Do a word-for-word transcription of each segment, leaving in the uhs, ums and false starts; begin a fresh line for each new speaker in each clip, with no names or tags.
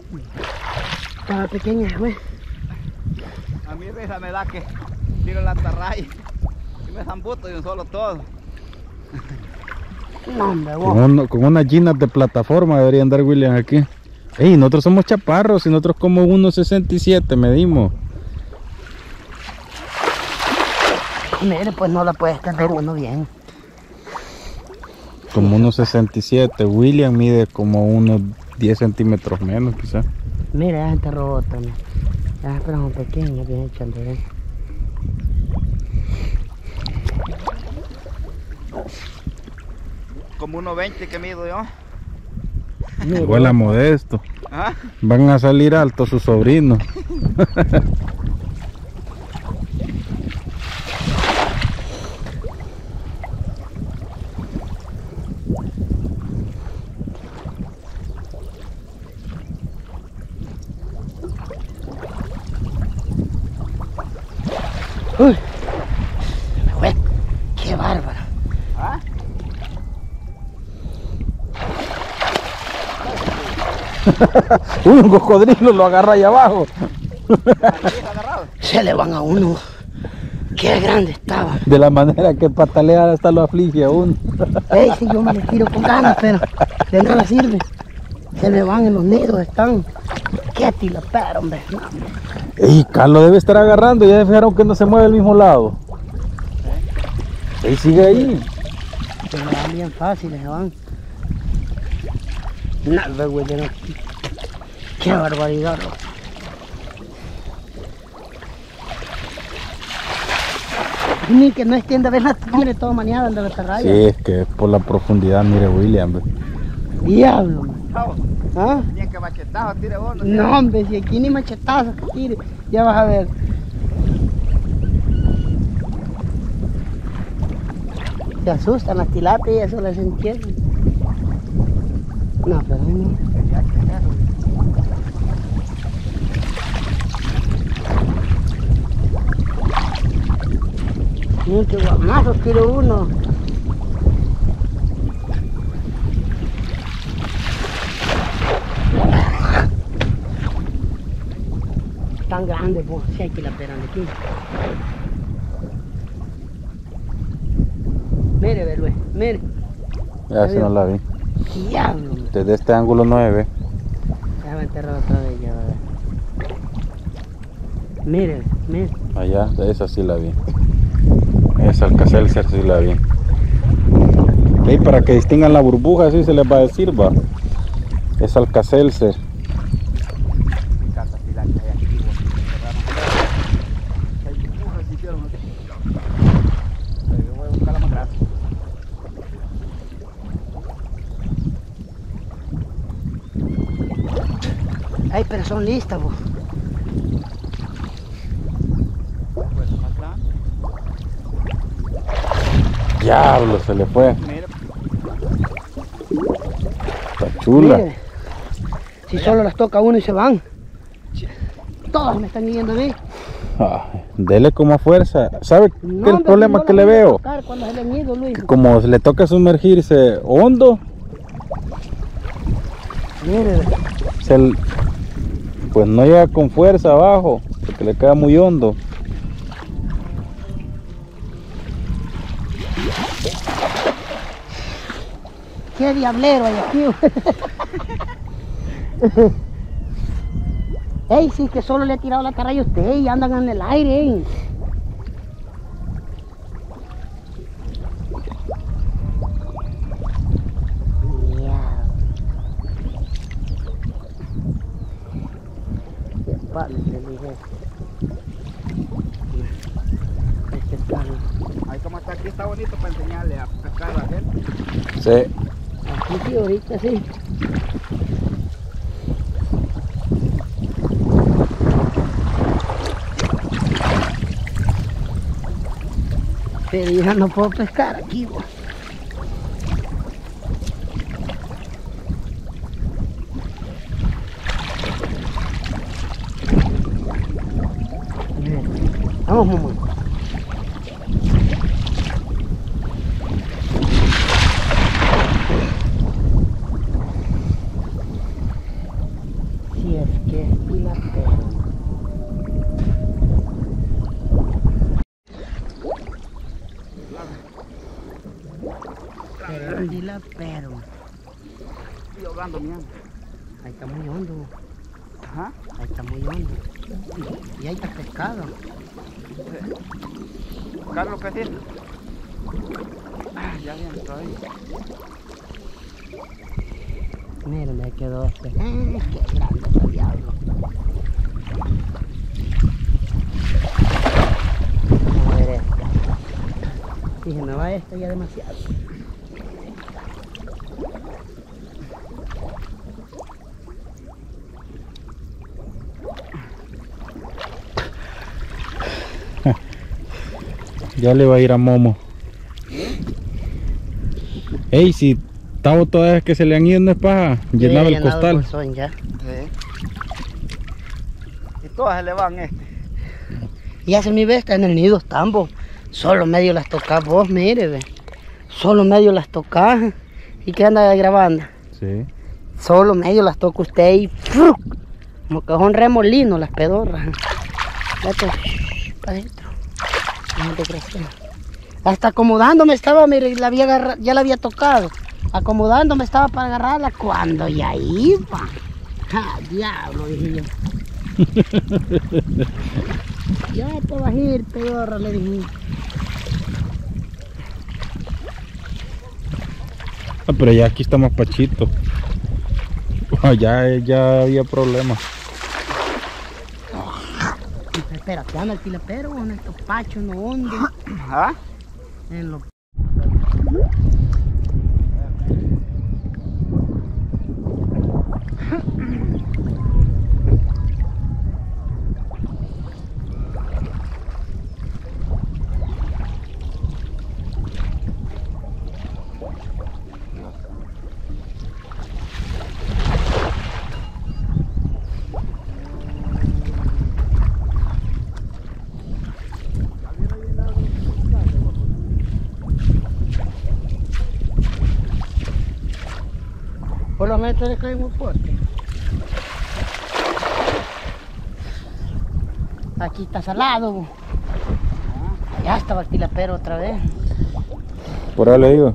Estaba pequeña, güey.
A mí risa me da que tiro la atarraya y me zambuto de un solo todo.
No, hombre, vos.
Con, uno, con unas ginas de plataforma debería andar William aquí. Ey, nosotros somos chaparros y nosotros como uno sesenta y siete medimos.
Mire, pues no la puede extender uno bien.
Como uno sesenta y siete. William mide como unos diez centímetros menos quizás.
Mira, ya gente robota, ¿no? Ya, pero son pequeños, bien hechos, ¿eh?
Como uno veinte que mido yo.
Igual a Modesto.
¿Ah?
Van a salir altos sus sobrinos.
Uy, se me fue. Qué bárbaro.
¿Ah?
Un cocodrilo lo agarra ahí abajo.
Se le van a uno. Qué grande estaba.
De la manera que patalea hasta lo aflige a uno.
Ey, si yo me le tiro con ganas, pero de nada sirve. Se le van en los nidos, están. Qué tilapero, hombre. No, hombre.
Ey, Carlos debe estar agarrando. Ya se fijaron que no se mueve al mismo lado. Ey, sigue ahí.
Se le van bien fáciles, se van. Nada, güey, de no. Qué barbaridad, loco. Ni que no extienda a ver la mire todo maniada de la atarraya.
Sí, es que es por la profundidad, mire William. Ve.
Diablo, man. ¿Ah?
Ni que machetazo tire vos, no sé.
No, hombre, si aquí ni machetazos que tire, ya vas a ver. Se asustan las tilapias y eso les entiende. No, pero no. Mira qué guamazos tiro uno. Tan grande, pues, si hay que la esperan aquí. Mire, Belué, mire.
Ya si no la vi.
Diablo.
Desde este ángulo nueve.
Déjame enterrar otra vez ya, a ver. Mire, mire.
Allá, de esa sí la vi. Esa Alka-Seltzer sí la vi. Y para que distingan la burbuja, así se les va a decir, va. Es Alka-Seltzer.
Ay, pero son listas, vos.
Diablo, se le fue.
Mira,
Está chula.
Mire, si solo las toca uno y se van. Todas me están yendo a mí.
Ah, dele como fuerza. ¿Sabe qué
No,
es el
hombre,
problema
no
que
las
le
voy a
veo?
tocar cuando se le han ido, Luis.
Que como le toca sumergirse hondo,
Mire,
se l- pues no llega con fuerza abajo, porque le queda muy hondo.
qué diablero hay aquí. Ey, sí, que solo le ha tirado la atarraya a usted y andan en el aire, ¿eh? Qué padre, le dije. Este es Carlos.
ahí como está aquí, está bonito para enseñarle a pescar a la gente.
Sí.
Aquí sí, ahorita sí. Pero ya no puedo pescar aquí, bo. Vamos, mamá. Sí,
estoy ahogando, mierda.
Ahí está muy hondo.
Ajá.
Ahí está muy hondo. Y ahí está pescado.
Carlos Pesito. Ah, ya bien, estoy.
Miren, me quedó este. ¡Ah, qué grande está diablo! Vamos a ver este. Si se me va este ya demasiado.
Ya le va a ir a Momo. Ey, si Tavo todas que se le han ido no es paja, llenaba el costal.
El bolsón ya.
Sí. Y todas se le van este.
Y hace mi bestia en el nido tambo. Solo medio las tocas vos, mire, ve. Solo medio las tocas. ¿Y qué anda grabando?
Sí.
Solo medio las toca usted y ¡fruc! Como que son remolinos las pedorras. Vete para adentro. No te creas. Hasta acomodándome estaba, mire, la había agarra, ya la había tocado. Acomodándome estaba para agarrarla cuando ya iba. ¡Ah, diablo! Dije yo. Ya te vas a ir, pedorra, le dije.
Ah, pero ya aquí está más pachito. Ya, ya había problemas.
Espera, que anda el tilapero en estos pachos, no hondo.
¿Ah?
En los... Por lo menos le cae muy fuerte. Aquí está salado. Allá estaba el tilapero otra vez.
Por ahí le digo.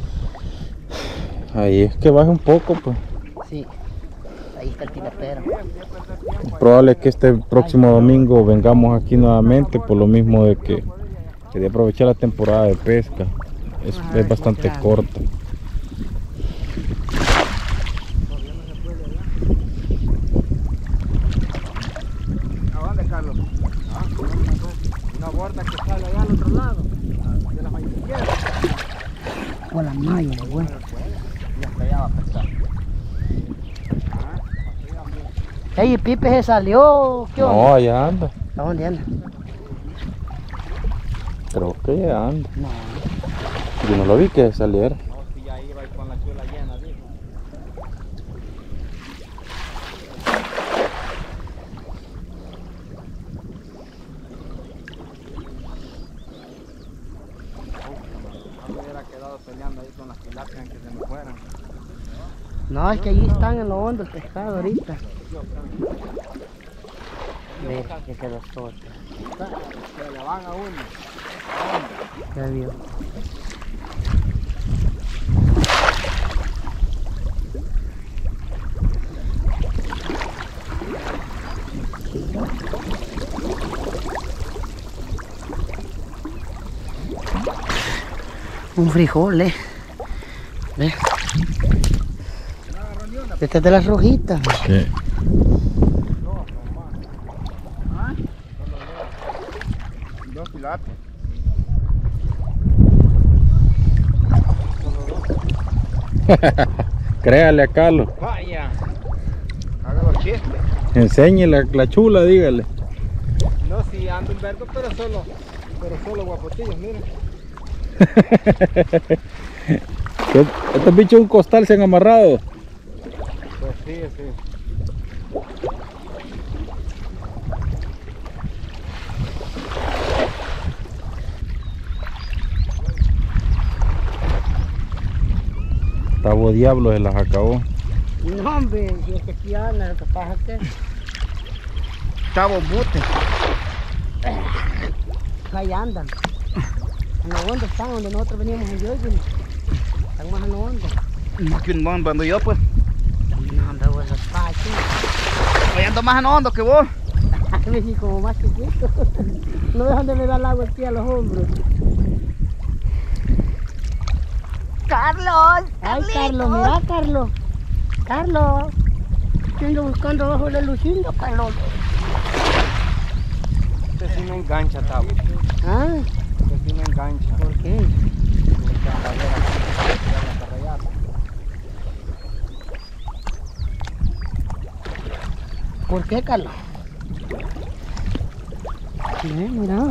Ahí es que baje un poco, pues.
Sí, ahí está el tilapero.
Probable que este próximo domingo vengamos aquí nuevamente, por lo mismo de que quería aprovechar la temporada de pesca. Es,
Ajá,
es bastante
claro.
corta.
¿A dónde, Carlos? Ah, una borda que sale allá al otro lado, de la malla izquierda.
Con la malla, güey.
Y hasta allá va a pescar.
Ey, Pipe se salió. ¿Qué
No,
onda?
allá anda.
¿A dónde anda?
Creo que allá anda.
No.
Yo no lo vi que saliera.
No, si ya iba ahí con la chula llena, dijo. No me hubiera quedado peleando ahí con las tilapias en que se me fueran.
No, es que allí están en lo hondo el pescado ahorita. Ve, que quedó todo.
Se le van a uno.
Ya vio. Un frijol, eh. Ve. Esta es de las rojitas.
Sí.
Dos tilapias.
Créale a Carlos.
Vaya. Haga los chistes.
Enseñe la, la chula, dígale.
No, si ando un vergo, pero solo, pero solo guapotillos, miren.
Estos bichos un costal se han amarrado.
Pues sí, sí.
Tavo diablo se las acabó.
No, hombre, si es que aquí anda, lo que pasa es que
Tavo bute.
ahí andan. En lo hondo están, donde nosotros veníamos en Yoyos. Están más en lo hondo.
Más que un montón, cuando yo pues
Pachi.
Hoy ando más en hondo que vos.
Me siento como más chiquito. No dejan de me dar el agua aquí a los hombros.
Carlos,
Ay, Carlos, mira, Carlos. Carlos. Ando buscando abajo de Lucindo, Carlos.
Este sí me engancha, Tavo.
Ah,
Este sí me engancha.
¿por qué? ¿Por qué, Carlos? Sí, mira.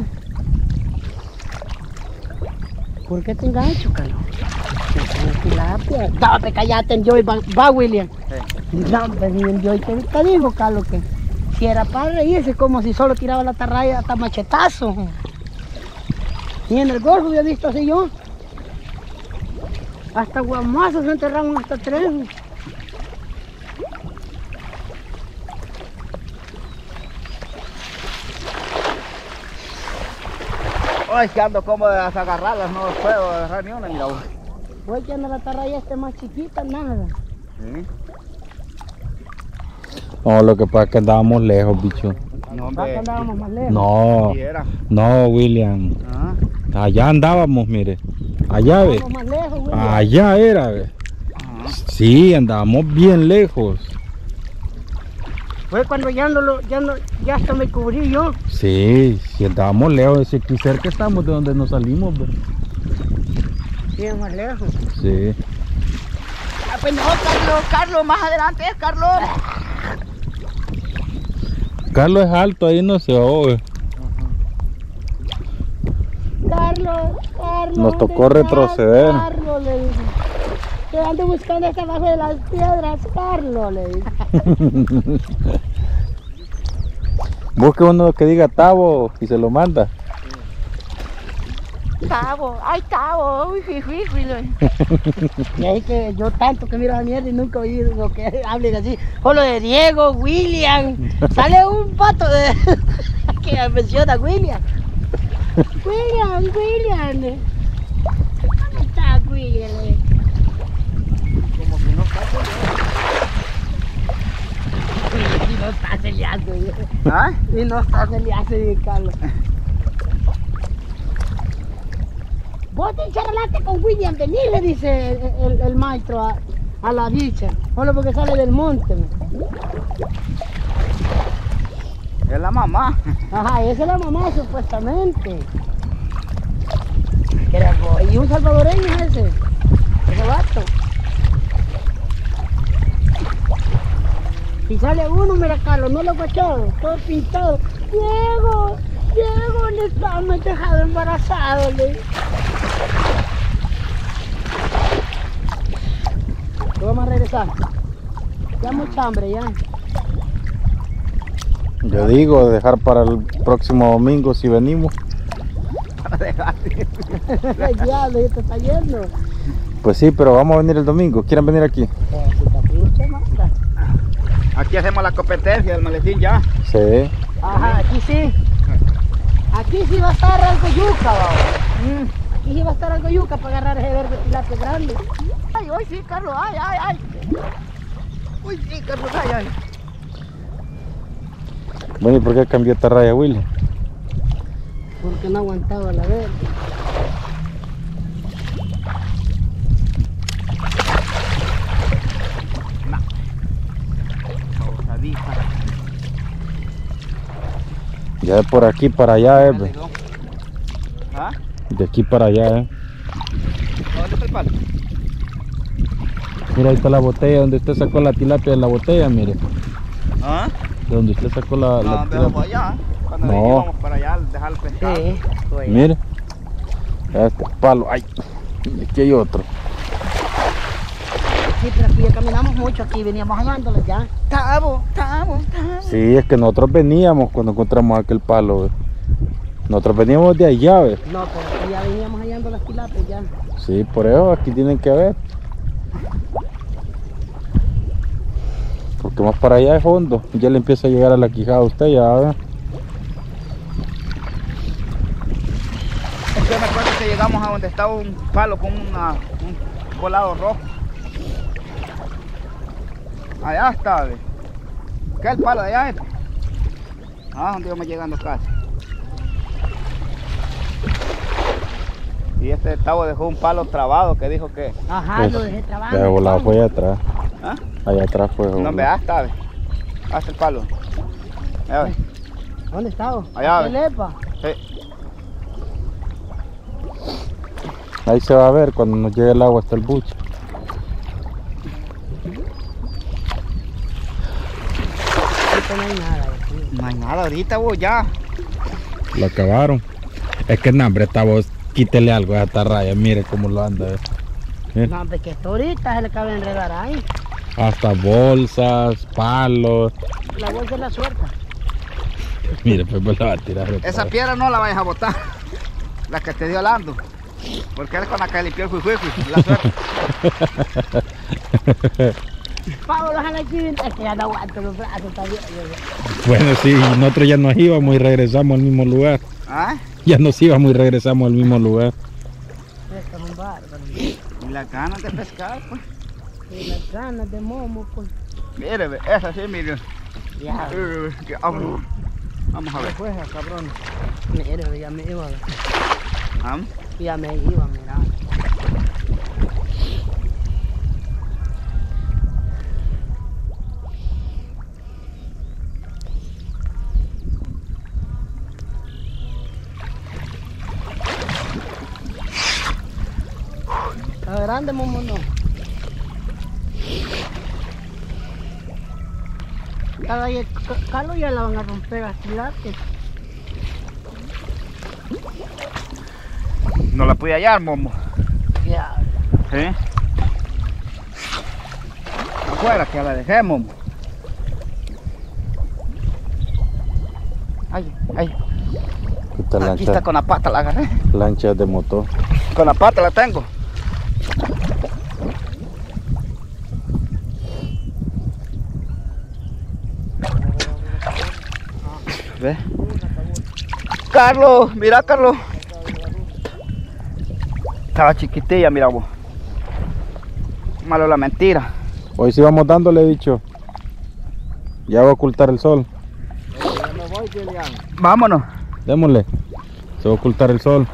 ¿Por qué te engancho, Carlos? Tilapia. Dame, cállate, Joy, va, va, William. No, pero Joy, ¿qué te dijo, Carlos? Que si era para reírse, como si solo tiraba la tarraya hasta machetazo. Y en el golfo había visto así yo. Hasta guamazos se enterraron hasta tres.
Ay, que ando como de las agarrarlas, no puedo agarrar ni una, mira vos.
Voy que anda la tarraya este más chiquita, nada.
¿Sí?
No, lo que pasa es que andábamos lejos, bicho.
No,
Va que
hombre.
andábamos más lejos.
No,
Sí era.
no, William.
Ah.
Allá andábamos, mire. Allá, ve.
Andábamos más lejos, William.
Allá era, ve.
Ajá.
Sí, andábamos bien lejos.
Fue cuando ya no lo, ya no, ya hasta me cubrí yo.
Sí, si andábamos lejos, si aquí cerca estamos de donde nos salimos, ve.
Sí, más lejos.
Sí.
Ah, pues no, Carlos, Carlos, más adelante es Carlos.
Carlos es alto, ahí no se ahoga.
Carlos, Carlos.
Nos tocó
¿dónde estás,
retroceder.
Carlos, le dije. Te ando buscando hasta abajo de las piedras, Carlos, le dije.
Busque uno que diga Tavo y se lo manda.
Tavo, ay, Tavo, uy, uy, uy, uy.
Y ahí que yo tanto que miro la mierda y nunca oí lo que hablen así. O lo de Diego, William. Sale un pato de... que menciona William. William, William. ¿Dónde está William?
Como que no está
Y no está celiando.
¿Ah?
Y no está celiando, bien, Carlos. Vos te charlaste con William, vení, le dice el, el, el maestro a, a la bicha. Solo porque sale del monte. ¿Me?
Es la mamá.
Ajá, esa es la mamá supuestamente. Que era bo- Y un salvadoreño ese. Ese vato. Y sale uno, mira Carlos, no lo he guachado, todo pintado. Diego, Diego, le está, me he dejado embarazado, le digo. Vamos a regresar. Ya mucha hambre, ya.
Yo digo, dejar para el próximo domingo si venimos.
Ya, le te está yendo.
Pues sí, pero vamos a venir el domingo. ¿Quieren venir aquí?
Eh, si te pinche, manda.
Aquí hacemos la competencia del maletín ya.
Sí.
Ajá, aquí sí. Aquí sí va a estar algo yuca, va. Mm, Aquí sí va a estar algo yuca para agarrar ese verde tilapia grande.
Ay, hoy sí, Carlos, ay, ay, ay. Uy, sí, Carlos, ay, ay.
Bueno, ¿y por qué cambió esta raya, Willy?
Porque no aguantaba la verde.
Pausadita.
Ya de por aquí para allá, eh. ve.
¿Ah?
De aquí para allá, eh.
¿Dónde está el palo?
Mira, ahí está la botella donde usted sacó la tilapia de la botella, mire.
¿Ah?
De donde usted sacó la,
No,
la
¿dónde vamos
tilapia.
allá? Cuando
No.
íbamos para allá, dejar el pescado.
Sí, pues.
Mire. Este palo. Ay. Y aquí hay otro.
Sí, pero aquí ya caminamos mucho, aquí veníamos hallándole ya.
Tavo, Tavo, Tavo.
Sí, es que nosotros veníamos cuando encontramos aquel palo, ve. Nosotros veníamos de allá, ve.
No, pero aquí ya veníamos hallando las tilapias ya.
Sí, por eso aquí tienen que ver. Porque más para allá es hondo. Ya le empieza a llegar a la quijada a usted, ya ve.
Es que me acuerdo que llegamos a donde estaba un palo con una, un volado rojo. Allá está, ve. ¿Qué es el palo de allá? Este? Ah, donde íbamos llegando casi. Y este Tavo dejó un palo trabado que dijo que...
Ajá,
Pues,
lo dejé trabando.
De volado fue allá atrás.
¿Ah?
Allá atrás fue.
No, ve, allá está, ve. Hasta el palo. Allá, ve.
¿Dónde estaba?
Allá,
¿Qué
ve.
lepa?
Sí.
Ahí se va a ver cuando nos llegue el agua hasta el buche.
Ahorita no hay nada. Aquí.
No hay nada ahorita, vos, ya.
Lo acabaron. Es que no, hombre, esta voz, quítele algo a esta raya, mire cómo lo anda. eh. Eh,
No, de que esto ahorita se le cabe enredar ahí.
Hasta bolsas, palos.
La bolsa es la suelta.
Mire, pues me la va a tirar. otra
Esa
vez.
piedra no la vayas a botar. La que te dio Lando. Porque es con la que limpió el juijuifi, la suerte.
Pablo, déjala aquí. Es que ya no aguanto los brazos, está bien.
Bueno, sí, nosotros ya nos íbamos y regresamos al mismo lugar.
¿Ah?
Ya nos íbamos y regresamos al mismo lugar.
Esto es un bárbaro.
Y las ganas de pescar, pues.
Y las ganas de momo, pues.
Mire, ve, esa sí, mire.
Ya.
Eh, que- Vamos vamos a ver.
Pues, cabrón. Mire, ya me iba.
¿Ah?
Ya me iba, mira. Está grande, momo, no. Cada día, ca- Carlos ya la van a romper así la que
No la pude hallar, Momo.
ya.
¿Sí? Afuera, que la dejé, Momo. Ay, ay.
Esta
Aquí
lancha,
está con la pata, la agarré.
lancha de motor.
Con la pata la tengo. ¿Ve? Carlos, mira, Carlos. Estaba chiquitilla, mira vos. Malo la mentira.
Hoy sí vamos dándole, dicho. Ya va a ocultar el sol.
Vámonos.
Démosle. Se va a ocultar el sol.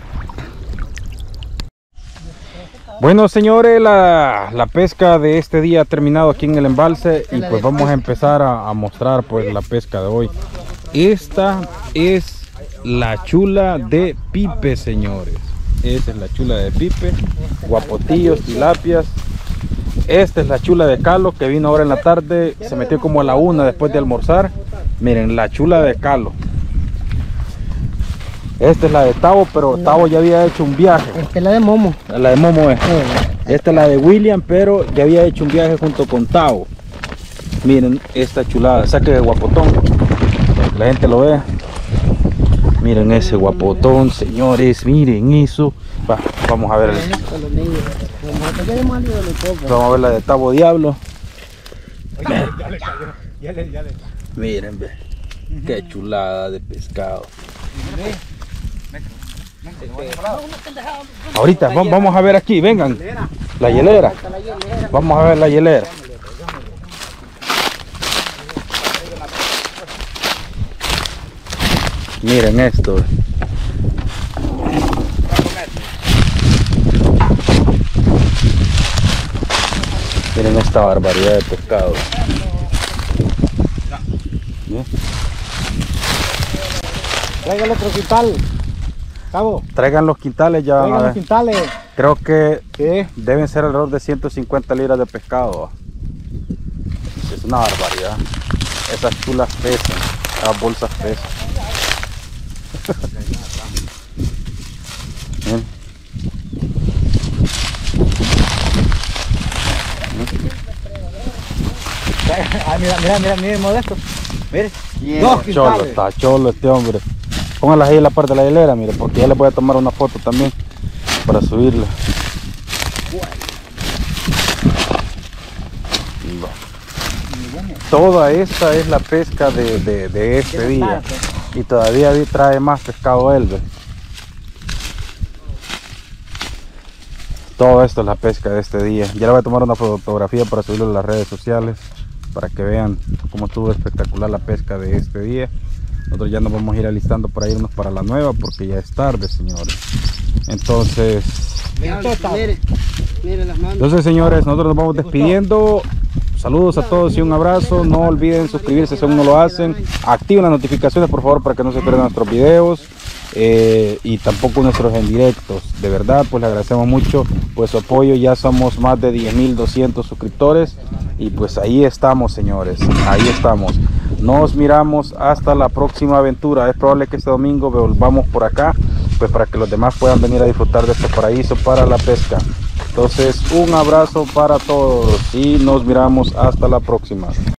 Bueno, señores, la, la pesca de este día ha terminado aquí en el embalse y pues vamos a empezar a, a mostrar pues la pesca de hoy. Esta es la chula de Pipe, señores. Esta es la chula de Pipe, guapotillos, tilapias. Esta es la chula de Calo que vino ahora en la tarde, se metió como a la una después de almorzar. Miren, la chula de Calo. Esta es la de Tavo, pero Tavo ya había hecho un viaje.
Esta es la de momo.
La de Momo es. Esta es la de William, pero ya había hecho un viaje junto con Tavo. Miren esta chulada, saque de guapotón, para que la gente lo vea. Miren ese guapotón, señores, miren eso. Va, vamos a ver, el- vamos a ver la de Tavo Diablo. Miren, ve, qué chulada de pescado. Ahorita va- vamos a ver aquí, vengan. La hielera. Vamos a ver la hielera. Miren esto. Miren esta barbaridad de pescado. ¿Bien?
Traigan otro quintal. Cabo,
Traigan los quintales, ya van a
traigan los
ver.
quintales.
Creo que
¿Qué?
deben ser alrededor de ciento cincuenta libras de pescado. Es una barbaridad. Esas chulas pesan, esas bolsas pesan. Bien.
Ah, mira, mira, mira, mira el modesto. Mire.
Bien.
Dos
Cholo,
quintales.
está cholo este hombre. Pónganlas ahí en la parte de la hilera, mire, porque ya les voy a tomar una foto también para subirla. Va. Toda esta es la pesca de, de, de este día. Y todavía vi- trae más pescado él, ve. Todo esto es la pesca de este día. Ya le voy a tomar una fotografía para subirlo en las redes sociales. para que vean cómo estuvo espectacular la pesca de este día. Nosotros ya nos vamos a ir alistando para irnos para la nueva porque ya es tarde, señores. Entonces,
Mire, mire las manos.
entonces señores, nosotros nos vamos despidiendo. Saludos a todos y un abrazo. No olviden suscribirse si aún no lo hacen. Activen las notificaciones por favor para que no se pierdan nuestros videos. Eh, y tampoco nuestros en directos. De verdad, pues le agradecemos mucho pues su apoyo. Ya somos más de diez mil doscientos suscriptores. Y pues ahí estamos, señores. Ahí estamos. Nos miramos hasta la próxima aventura. Es probable que este domingo volvamos por acá, pues para que los demás puedan venir a disfrutar de este paraíso para la pesca. Entonces, un abrazo para todos y nos miramos hasta la próxima.